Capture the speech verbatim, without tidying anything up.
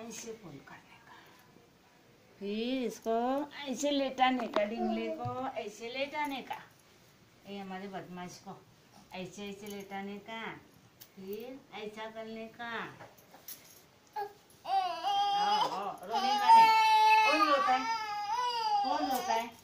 ऐसे फोल्ड करने का, फिर इसको ऐसे लेटाने का, डिंगले को ऐसे लेटाने का, ये हमारे बदमाश को ऐसे ऐसे लेटाने का, फिर ऐसा करने का। आओ, आओ, रोने का नहीं। कौन रोता है? कौन रोता है?